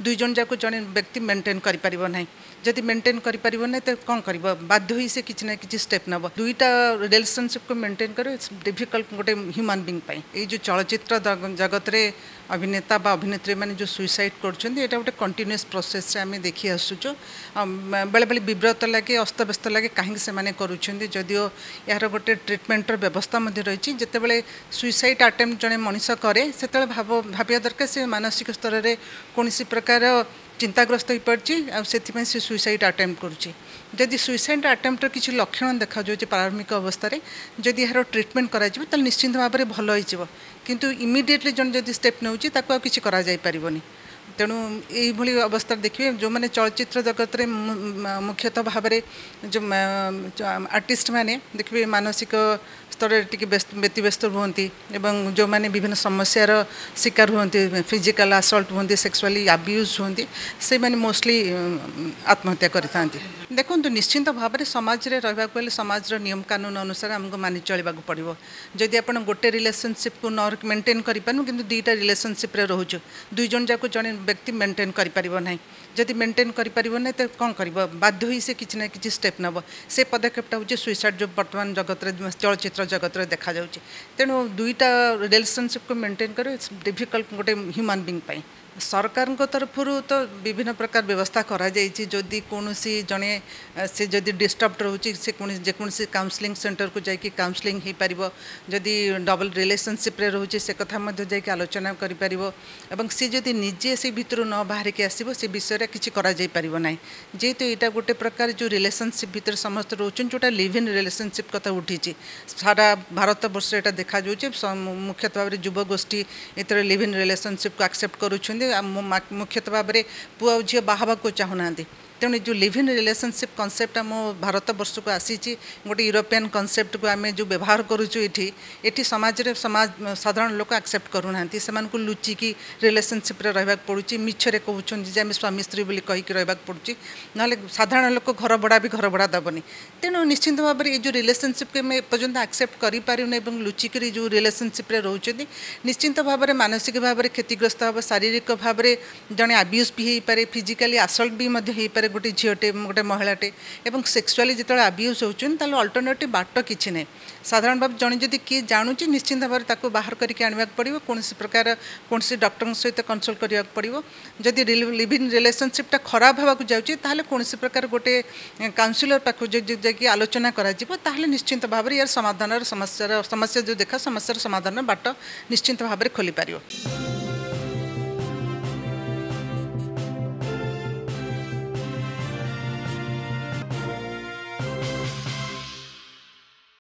दुई जन जाक जड़े व्यक्ति मेंटेन करें जदि मेंटेन करें तो कौन कर बाध्य ही से किसी ना कि स्टेप नब दुईटा रिलेशनशिप को मेंटेन कर it's difficult gotta human being ये जो चलचित्र जगत रे अभिनेता बा अभिनेत्री मैंने जो सुइसाइड कर गोटे कंटिन्यूअस प्रोसेस आम देखी आसुचु बेले बेले विव्रत लगे अस्तव्यस्त लगे कहीं से करूदियो यार गोटे ट्रिटमेंटर व्यवस्था रही जितेबाला सुइसाइड अटेम्प्ट जड़े मनीष कै से भाविया दरकार से मानसिक स्तर में कौन प्रकार चिंताग्रस्त हो पड़ी से सुइसाइड अटेम्प्ट करुँची सुइसाइड अटेम्प्टर किसी लक्षण देखा जाए प्रारंभिक अवस्था जदि यार ट्रिटमेंट करा निश्चिंत भाव में भल हो किंतु इमिडिएटली जन जब स्टेप नौ किसी पारनी तेणु यही अवस्था देखिए जो मैंने चलचित्र जगत रे मुख्यतः भाव में जो आर्टिस्ट मैंने देखिए मानसिक स्तर टी व्यतिव्यस्त रुहति एवं जो मैंने विभिन्न समस्यार शिकार हुंती फिजिकल असल्ट हुंती सेक्सुअली अब्यूज हुंती से मैंने मोस्टली आत्महत्या करता देखो निश्चिंत भाव में समाज रे रहा समाज नियम कानून अनुसार आमको मानि चलवा पड़ो जदि आप गोटे रिलेशनशिप को न मेंटेन करूँ कि दुईटा रिलेशनशिप रोचु दुई जन जाक जड़े व्यक्ति मेंटेन करें जदि मेंटेन करें तो कौन कर बाध्य ही से किसी ना कि स्टेप नब से पदक्षेपटा हूँ सुइसाइड जो बर्तमान जगत चलचित्र जगत रे देखा जाउछि तेणु दुईटा रिलेशनशिप को मेंटेन कर it's difficult gotta human being सरकार तरफ तो विभिन्न प्रकार व्यवस्था करा जाइछि जदि कौन जड़े से जदि डिस्टर्ब रोचे से जेकोसी काउंसलिंग सेंटर को जाकि काउंसलिंग हो पार जदि डबल रिलेशनशिप रे रोचे से कथा जाकि आलोचना करि पारिबो एवं सी जदि निजे से भीतर न बाहर के आसीबो से विषय किसी करा जाई पारिबो नाही जेहेतु यहाँ गोटे प्रकार जो रिलेशनशिप भीतर समस्त रोचन जोटा लिव इन रिलेशनशिप कथा उठी सारा भारत वर्ष यहाँ देखा जाए मुख्यतः भाव में युवगोष्ठी ये लिव इन रिलेशनशिप को एक्सेप्ट करुँच मुख्यतः भाव में पुआ झी बाहवा को चाहूना तेणु जो लिव इन रिलेशनशिप कॉन्सेप्ट आम भारत वर्ष को आसी गोटे यूरोपियन कॉन्सेप्ट को आम जो व्यवहार करुचु ये समाज रे समाज साधारण लोक एक्सेप्ट करूना से लुचिकी रिलेशनशिप रे रहा पड़ुची मिछरे कहते आम स्वामी स्त्री बोली कहीकि रहा पड़ुची ना साधारण लोक घर भड़ा भी घर भड़ा दबनी तेणु निश्चिंत भाव में ये जो रिलेशनशिप के एपर्यंत एक्सेप्ट करूँ लुचिकी जो रिलेशनशिप रे रोचती निश्चिंत भाव में मानसिक भाव में क्षतिग्रस्त हम शारीरिक भाव में जड़े अब्यूज भी हो पारे फिजिकली असल्ट भी हो पारे गोटे झीटे गोटे महिलाटे एवं सेक्सुअली जो अब्यूज होती अल्टरनेटिव बाट किसी ना साधारण भाव जड़े जदि किए जानूँ निश्चिंत भाव में बाहर करके आने पड़ो कौन प्रकार कौन डॉक्टर सहित कंसल्ट करने पड़ो जदि लिव इन रिलेशनशिपटा खराब होगा जाऊँगी कौन प्रकार गोटे काउंसिलर पाख जाकि आलोचना करा निश्चिंत भाव में यार समाधान समस्या जो देखा समस्या समाधान बाट निश्चिंत भाव में खोली पार।